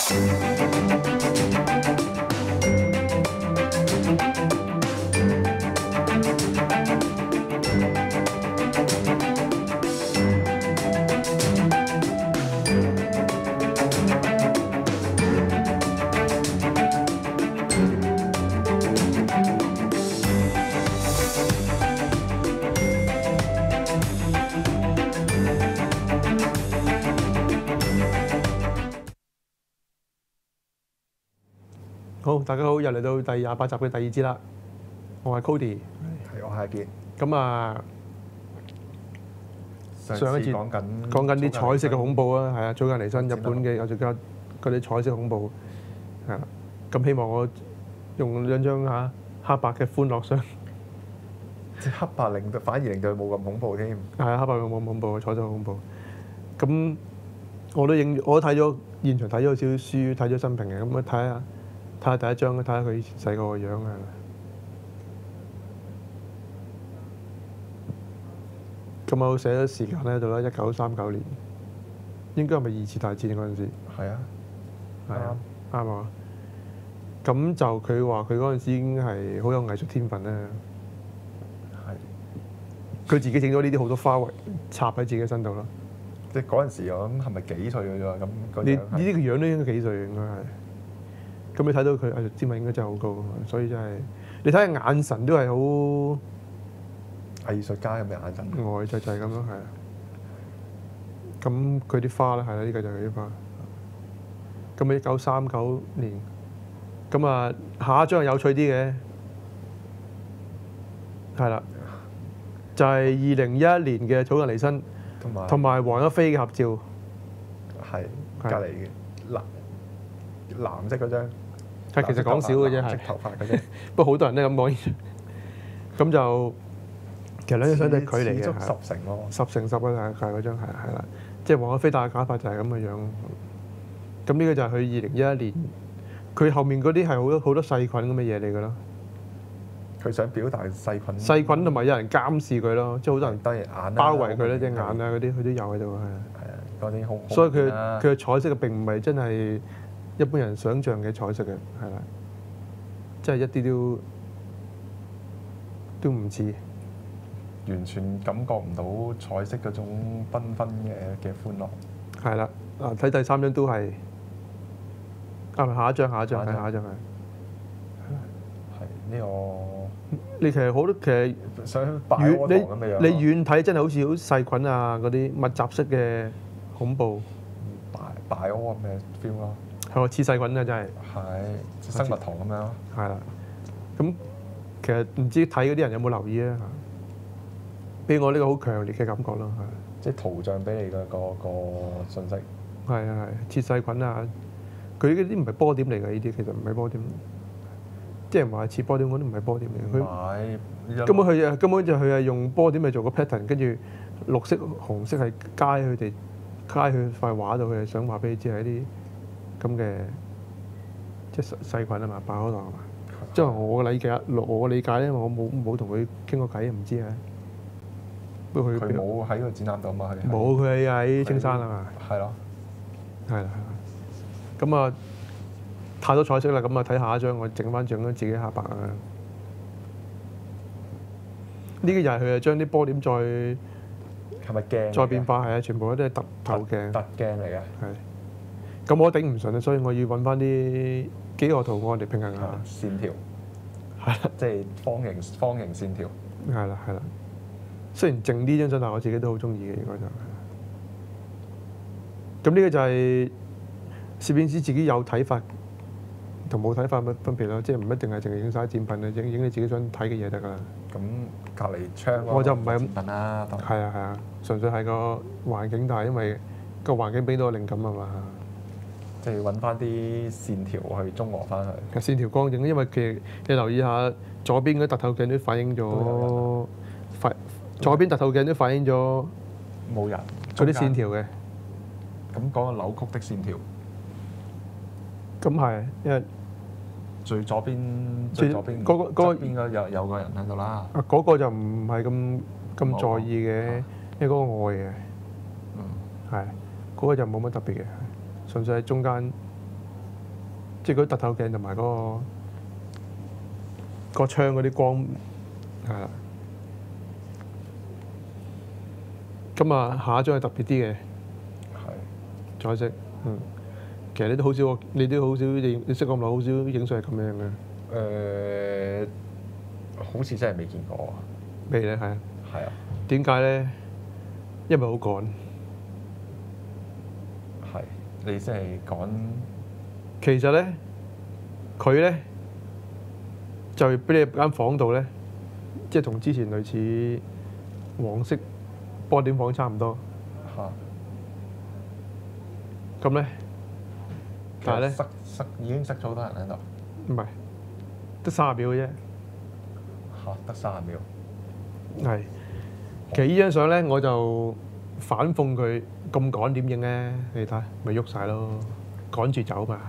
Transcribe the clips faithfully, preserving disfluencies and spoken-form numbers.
好，大家好，又嚟到第廿八集嘅第二節啦。我係 Cody， 係我係阿傑。 咁啊， 上上一節次講緊講緊啲彩色嘅恐怖啊，係啊，早間離身日知道本嘅有隻家嗰啲彩色恐怖係啦。咁希望我用兩張嚇黑白嘅歡樂相， 即係黑白令到反而令到佢冇咁恐怖添。 係啊，黑白冇咁恐怖，彩色好恐怖。咁我都影，我都睇咗現場睇咗少少書，睇咗新評嘅，咁啊睇下睇下第一張，睇下佢以前細個個樣啊。咁我寫咗時間喺度啦，一九三九年，應該係咪二次大戰嗰陣時？ 係啊， 係啊，啱啊。咁就佢話佢嗰陣時已經係好有藝術天分啦。 係。 佢自己整咗呢啲好多花圍插喺自己身度咯。 即係嗰陣時我諗係咪幾歲嘅啫？咁嗰呢樣呢啲個樣都應該幾歲應該係。咁你睇到佢藝術天分應該真係好高，所以真係你睇下眼神都係好藝術家咁嘅眼神。 呆滯滯咁咯，係啊。咁佢啲花咧係啦，呢個就係佢啲花。咁啊，一九三九年，咁啊下一張係有趣啲嘅，係啦，就係二零一一年嘅草間彌生同埋同埋黃一飛嘅合照， 係隔離嘅藍藍色嗰張。 係其實講少嘅啫，係藍色頭髮嗰張。 不過好多人都咁講，咁就其實兩張相都係距離嘅， 似足十成咯。 十成十啊，係係嗰張係係啦，即係黃一飛戴嘅假髮就係咁嘅樣。咁呢個就係佢二零一一年，佢後面嗰啲係好多好多細菌咁嘅嘢嚟㗎咯。 佢想表達細菌。 細菌同埋有人監視佢咯，即係好多人當然眼包圍佢咧，隻眼啊嗰啲佢都有喺度，係啊。 係啊，嗰啲好。 所以佢佢嘅彩色嘅並唔係真係一般人想像嘅彩色嘅，係啦，即係一啲都都唔似。 完全感覺唔到彩色嗰種繽紛嘅嘅歡樂。 係啦，啊睇第三張都係，啊下一張下一張係下一張係。 係呢個。 你其實好多其實想擺遠窩堂咁嘅樣。 你你遠睇真係好似好細菌啊嗰啲密集式嘅恐怖。 擺擺窩咁嘅 feel 咯。 係喎，似細菌啊真係。 係生物堂咁樣。 係啦，咁其實唔知睇嗰啲人有冇留意啊？俾我呢個好強烈嘅感覺咯，係。 即係圖像俾你嘅個個信息。 係啊係，似細菌啊！佢嗰啲唔係波點嚟㗎，呢啲其實唔係波點。即係話似波點，嗰啲唔係波點嚟。佢根本佢啊根本就佢係用波點嚟做個 pattern，跟住綠色、紅色係加佢哋加佢塊畫度，佢係想話俾你知係一啲咁嘅即係細菌啊嘛，白可糖啊嘛。即係我嘅理解，我嘅理解咧，我冇冇同佢傾過偈，唔知啊。不過佢佢冇喺個展覽度嘛，佢冇，佢係喺青山啊嘛。 係咯， 係啦係啦。咁啊，太多彩色啦，咁啊睇下一張，我整翻整咗自己黑白啊。呢個又係佢係將啲波點再係咪鏡？ 再變化係啊，全部都係凸透鏡。 凸鏡嚟嘅。 係。咁我頂唔順啊，所以我要揾翻啲幾何圖案嚟平衡下。 線條。 係啦。 即係方形方形線條。 係啦係啦。雖然淨呢張相，但我自己都好中意嘅，應該就係。咁呢個就係攝影師自己有睇法同冇睇法乜分別咯，即係唔一定係淨係影晒展品啊，影影你自己想睇嘅嘢得㗎啦。 咁隔離窗我就唔係咁展品啦。 係啊係啊，純粹係個環境大，因為個環境俾到我靈感啊嘛。 即係揾翻啲線條去中和翻佢。 線條光影，因為其實你留意下左邊嗰凸透鏡都反映咗反。左邊凸透鏡都反映咗冇人嗰啲線條嘅， 咁講個扭曲的線條。 咁係，因為最左邊最左邊嗰個嗰個邊個有有個人喺度啦。 啊嗰個就唔係咁咁在意嘅，因為嗰個外嘅， 嗯， 係嗰個就冇乜特別嘅，純粹喺中間即係嗰啲凸透鏡同埋嗰個個窗嗰啲光係啦。咁啊，下一張係特別啲嘅， 係彩色，嗯，其實你都好少，你都好少影，你識咁耐好少影相係咁樣嘅。 誒、呃，好似真係未見過啊！ 未咧，係啊。 係啊。 點解咧？因為好趕。 係，你即係趕。 其實咧，佢咧就俾你入間房度咧，即係同之前類似黃色波點房差唔多。 嚇。 咁咧，但係咧， 塞塞已經塞咗好多人喺度。 唔係，得三十秒嘅啫。 嚇，得三十秒。 係。其實呢張相咧，我就反諷佢咁趕點影咧？你睇，咪喐晒咯，趕住走嘛。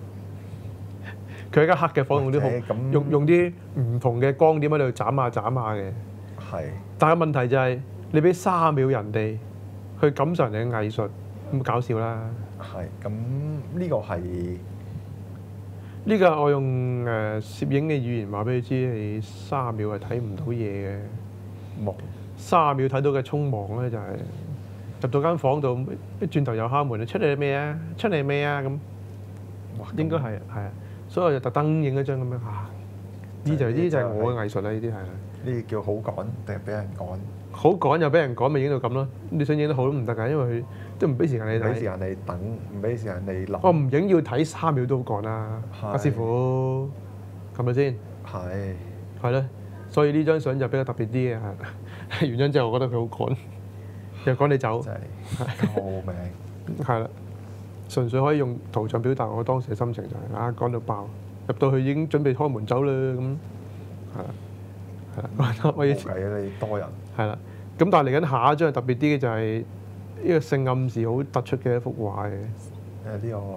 佢喺間黑嘅房用啲好用用啲唔同嘅光點喺度斬下斬下嘅。 係。但係問題就係你俾三秒人哋去感受人哋嘅藝術，咁搞笑啦。 係。咁呢個係呢個我用誒攝影嘅語言話俾你知，你三秒係睇唔到嘢嘅。 冇。 三秒睇到嘅匆忙咧，就係入到間房度，一轉頭又敲門，出嚟未啊？出嚟未啊？咁應該係係啊，所以我就特登影一張咁樣啊。呢就呢就係我嘅藝術啦，呢啲係。 呢啲叫好趕定係俾人趕？ 好趕又俾人趕，咪影到咁咯。你想影得好都唔得㗎，因為佢都唔俾時間你睇。 唔俾時間你等，唔俾時間你諗。 我唔影要睇三秒都好趕啦，阿師傅，係咪先？ 係。 係咯，所以呢張相就比較特別啲嘅係。原因就係我覺得佢好趕，又趕你走， 真係救命！ 係啦，純粹可以用圖像表達我當時嘅心情就係啊趕到爆，入到去已經準備開門走啦咁，係啦，係啦，我以前冇計啊！你多人係啦，咁但係嚟緊下一張係特別啲嘅就係呢個性暗示好突出嘅一幅畫嘅。誒呢個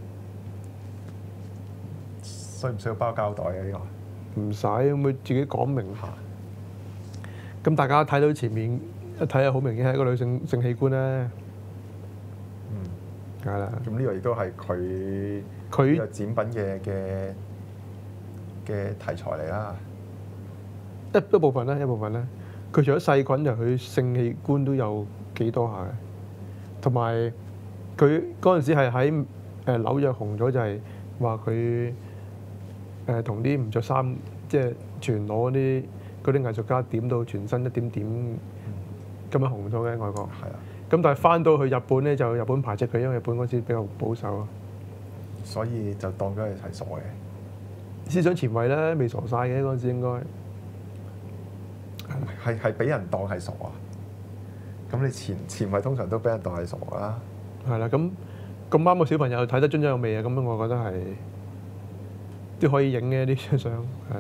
需唔需要包膠袋啊？呢個唔使，咁佢自己講明。咁大家睇到前面一睇啊，好明顯係一個女性性器官咧。 嗯， 係啦。 咁呢個亦都係佢佢呢個展品嘅嘅嘅題材嚟啦。 一一部分咧，一部分咧，佢除咗細菌，就佢性器官都有幾多下嘅。同埋佢嗰陣時係喺誒紐約紅咗，就係話佢誒同啲唔着衫，即係全裸嗰啲。嗰啲藝術家點到全身一點點咁樣紅咗嘅外國， 係啊。 咁但係翻到去日本咧，就日本排斥佢，因為日本嗰時比較保守啊。 所以就當咗佢係傻嘅。 思想前衛咧，未傻晒嘅嗰陣時應該係係俾人當係傻啊！咁你前前衛通常都俾人當係傻㗎啦。 係啦，咁咁啱個小朋友睇得津津有味啊！咁樣我覺得係都可以影嘅呢張相係。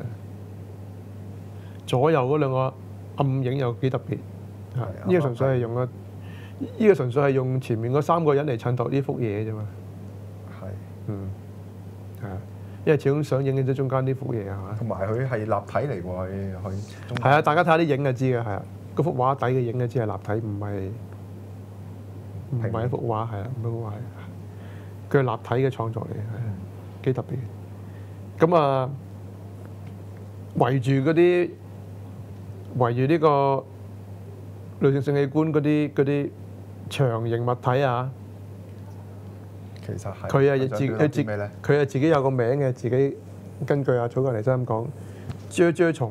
左右嗰兩個暗影又幾特別，係呢個純粹係用個呢個純粹係用前面嗰三個人嚟襯托呢幅嘢啫嘛。 係， 嗯，係啊，因為始終想影嘅都中間呢幅嘢係嘛。 同埋佢係立體嚟喎，佢佢。 係啊，大家睇下啲影就知嘅，係啊，嗰幅畫底嘅影就知係立體，唔係唔係一幅畫，係啊，唔係一幅畫，佢係立體嘅創作嚟嘅，係幾特別。咁啊，圍住嗰啲。圍住呢個女性性器官嗰啲嗰啲長形物體啊， 其實係佢係自佢自佢係自己有個名嘅，自己根據阿草間彌生咁講，啫啫蟲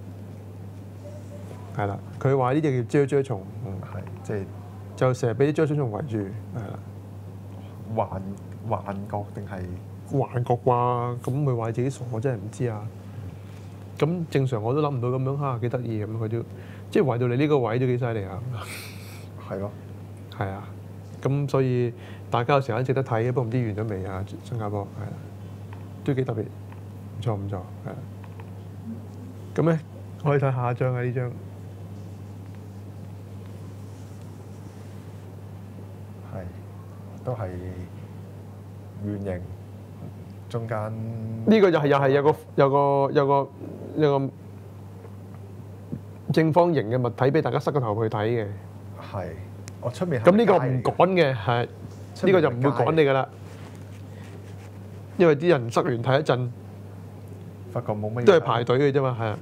係啦，佢話呢隻叫啫啫蟲， 嗯係即係就成日俾啲啫啫蟲圍住，係啦， 幻幻覺定係幻覺啩？咁咪話自己傻，我真係唔知啊！咁正常我都諗唔到咁樣嚇，幾得意咁佢都，即係圍到你呢個位都幾犀利啊！ 係咯， 係啊，咁所以大家有時間值得睇嘅，不過唔知完咗未啊？新加坡係啊，都幾特別，唔錯唔錯，係啊。咁咧可以睇下一張啊，呢張係都係圓形。中間呢個就係又係有個有個有個有個正方形嘅物體俾大家塞個頭去睇嘅。 係，我出面咁呢個唔趕嘅，係呢個就唔會趕你噶啦。 因為啲人塞完睇一陣， 發覺冇乜嘢。 都係排隊嘅啫嘛，係啊。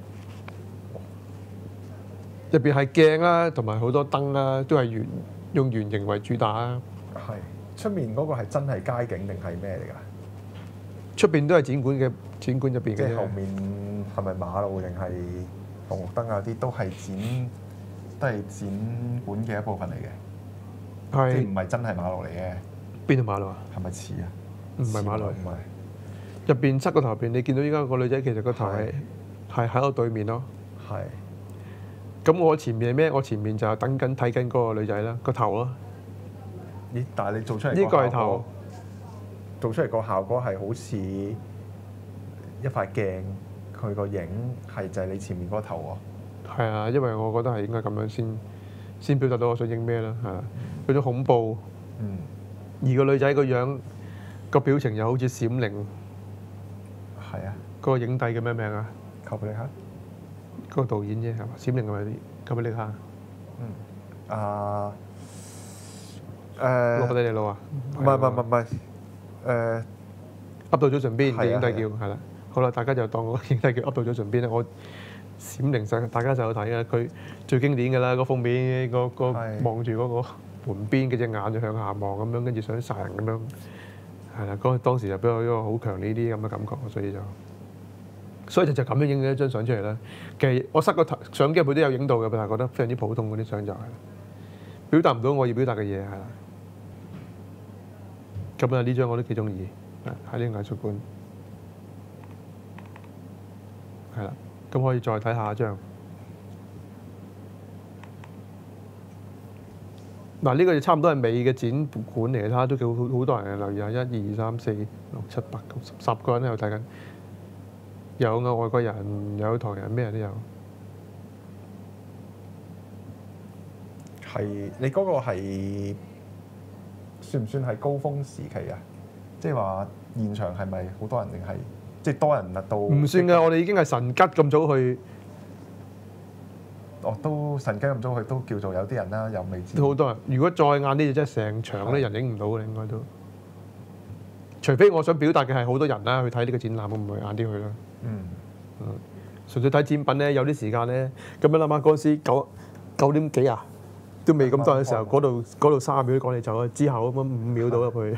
入邊係鏡啦，同埋好多燈啦，都係圓用圓形為主打啊。 係出面嗰個係真係街景定係咩嚟㗎？ 出邊都係展館嘅展館入邊嘅啫。 即係後面係咪馬路定係紅綠燈啊？啲都係展都係展館嘅一部分嚟嘅， 係即係唔係真係馬路嚟嘅。 邊條馬路啊？ 係咪似啊？ 唔係馬路， 唔係。 入邊側個頭入邊，你見到依家個女仔其實個頭係係喺我對面咯。 係。 咁我前面係咩？我前面就係等緊睇緊嗰個女仔啦，個頭咯。 咦？但係你做出嚟呢個係頭， 做出嚟個效果係好似一塊鏡，佢個影係就係你前面嗰個頭喎。 係啊，因為我覺得係應該咁樣先先表達到我想影咩啦，係啊，嗰種恐怖。 嗯。 而個女仔個樣個表情又好似閃靈。 係啊。 嗰個影帝叫咩名啊？ 寇比力克。 嗰個導演啫，係嘛？閃靈係咪寇比力克？ 嗯。啊。誒。 羅伯特尼路啊？ 唔係唔係唔係誒。 噏到咗唇邊嘅影帝叫係啦。好啦，大家就當個影帝叫噏到咗唇邊啦。我閃靈實大家就有睇嘅，佢最經典嘅啦，個封面個個望住嗰個門邊嘅隻眼就向下望咁樣，跟住想殺人咁樣，係啦。嗰當時就俾我一個好強烈啲咁嘅感覺，所以就所以就就咁樣影咗一張相出嚟啦。其實我塞個頭相機入去都有影到嘅，但係覺得非常之普通嗰啲相就係表達唔到我要表達嘅嘢係啦。咁啊呢張我都幾中意，喺呢個藝術館係啦。咁可以再睇下一張。嗱，呢個就差唔多係美嘅展館嚟嘅，睇下都幾好好多人嘅留意下，一二三四六七八九十十個人喺度睇緊，有啊外國人，有唐人，咩人都有。 係你嗰個係算唔算係高峰時期啊？即係話現場係咪好多人定係？即係多人啊，到唔算㗎，我哋已經係神吉咁早去。 哦，都神吉咁早去，都叫做有啲人啦，又未知。 都好多人。如果再晏啲，就真係成場啲人影唔到嘅，應該都。除非我想表達嘅係好多人啦，去睇呢個展覽，我唔會晏啲去啦。 嗯。 嗯。純粹睇展品咧，有啲時間咧，咁樣諗下嗰陣時九九點幾啊，都未咁多嘅時候，嗰度嗰度三秒都趕你走啊，之後咁樣五秒到入去。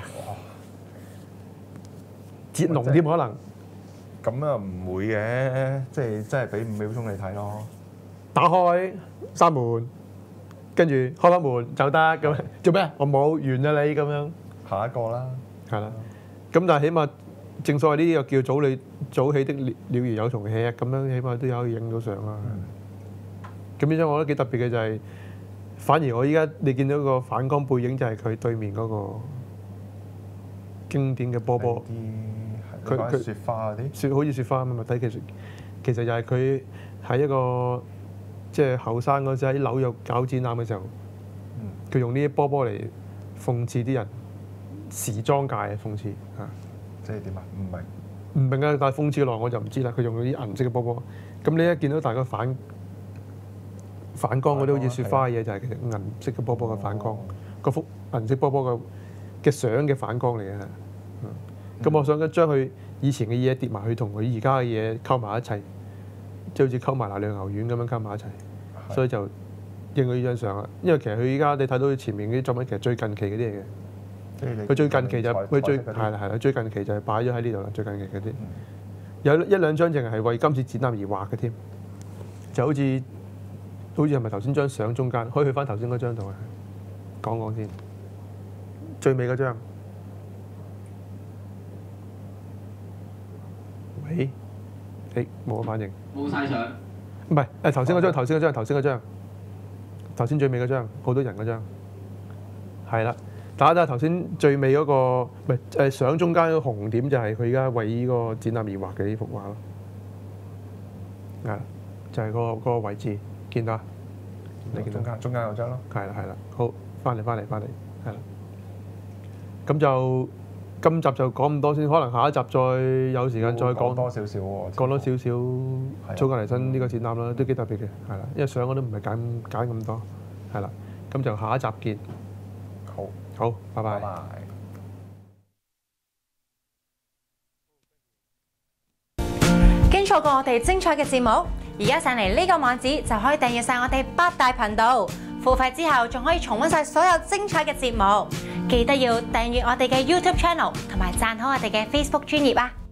節龍添可能。 咁啊唔會嘅，即係真係俾五秒鐘你睇咯。 打開閂門，跟住開翻門就得咁。做咩？我冇完啦你咁樣。 下一個啦。 係啦。咁但係起碼正所謂呢啲又叫早你早起的鳥鳥兒有蟲吃，咁樣起碼都有可以影到相啦。咁呢張我覺得幾特別嘅就係，反而我依家你見到個反光背影就係佢對面嗰個經典嘅波波。 佢佢雪花嗰啲， 雪好似雪花咁啊！睇其實其實就係佢喺一個即係後生嗰陣喺紐約搞展覽嘅時候，佢、嗯、用呢啲波波嚟諷刺啲人時裝界嘅諷刺嚇。 即係點啊？唔明唔明啊！但係諷刺落我就唔知啦。佢用嗰啲銀色嘅波波，咁你一見到大家反反光嗰啲好似雪花嘅嘢，就係其實銀色嘅波波嘅反光，嗰、哦、幅銀色波波嘅嘅相嘅反光嚟嘅。咁、嗯、我想將佢以前嘅嘢疊埋去，同佢而家嘅嘢溝埋一齊，即係好似溝埋嗱兩牛丸咁樣溝埋一齊，所以就影咗呢張相啦。因為其實佢依家你睇到佢前面嗰啲作品，其實最近期嗰啲嚟嘅。佢最近期就佢最係啦係啦，最近期就係擺咗喺呢度啦。最近期嗰啲、嗯、有一兩張淨係為今次展覽而畫嘅添，就好似好似係咪頭先張相中間可以去翻頭先嗰張度啊？講講先，最尾嗰張。喂，誒冇反應， 冇晒相， 唔係誒頭先嗰張，頭先嗰張，頭先嗰張，頭先最尾嗰張，好多人嗰張，係啦，大家睇下頭先最尾嗰個，唔係誒相中間嗰個紅點就係佢而家為呢個展覽而畫嘅呢幅畫咯，係就係、是、嗰、那個嗰、那個位置，見到啊？ 你見中間中間嗰張咯， 係啦係啦，好，翻嚟翻嚟翻嚟，係啦，咁就。今集就講咁多先，可能下一集再有時間再講多少少喎， 講多少少蘇格尼森呢個展覽啦，都幾特別嘅，係啦，因為相我都唔係揀揀咁多，係啦，咁就下一集見。 好， 好，拜拜。 拜拜。 錯過我哋精彩嘅節目？而家上嚟呢個網址就可以訂閱晒我哋八大頻道，付費之後仲可以重溫晒所有精彩嘅節目。記得要訂閱我哋嘅 YouTube channel 同埋讚好我哋嘅 Facebook 專頁啊！